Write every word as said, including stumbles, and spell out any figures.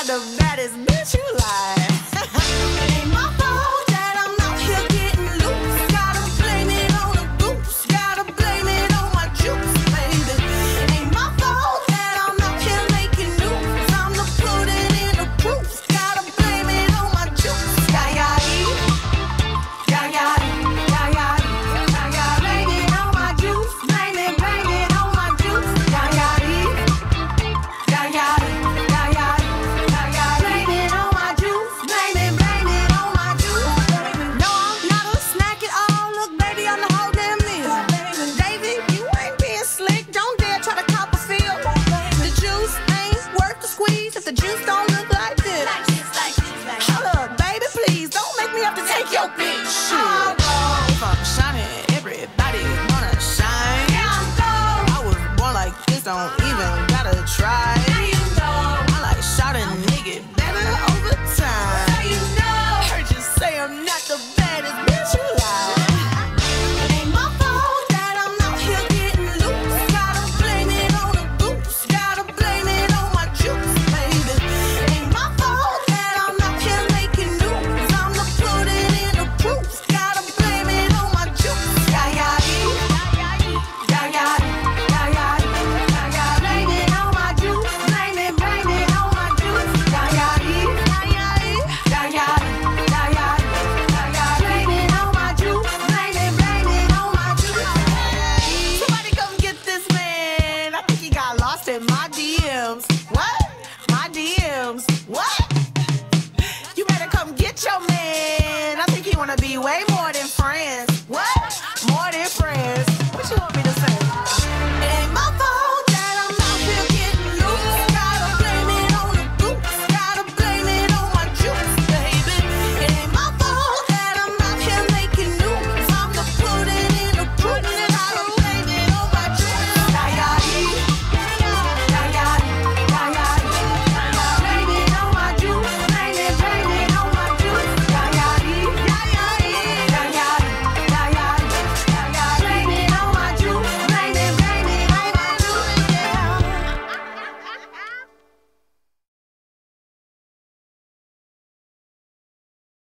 not the baddest bitch you like. It ain't my fault that I'm out here getting loose. Gotta blame it on the goose. Gotta blame it on my juice, baby. It ain't my fault that I'm out here making news. I'm the put it in the proof. Gotta blame it on my juice. Yeah, yeah, yeah, yeah, yeah, yeah, yeah. Blame it on my juice. Blame it, blame it on my juice. Yeah, yeah, yeah, yeah, yeah, yeah, yeah, yeah. Blame it on my juice. Blame it, blame it on my juice. No, I'm not a snack at all. Look, baby, I'm the whole damn meal. David, you ain't being slick. Don't dare try to cop a feel. The juice ain't worth the squeeze if the juice don't look like this. Hold up, baby, please don't make me have to take your bitch. Oh, if I'm shining, everybody wanna shine. Yeah, I'm gold. I was born like this, don't even gotta try. Yeah, you know. I like shot a nigga better over time. Yeah, you know. Heard you say I'm not the baddest bitch you like. It ain't my fault that I'm out here getting loose. Gotta blame it on the goose. Gotta blame it on my juice, baby. It ain't my fault that I'm out here making news. I'm the put it in the proof. Gotta blame it on my juice. Yeah, yeah, yeah, yeah, yeah, yeah, yeah, yeah. Blame it on my juice. Blame it, blame it on my juice. Yeah, yeah, yeah, yeah, yeah, yeah, yeah, yeah. Blame it on my juice. Blame it, blame it on my juice. Somebody come get this man. I think he got lost in my D Ms. What? My D Ms. What? You better come get your man. I think he wanna be way more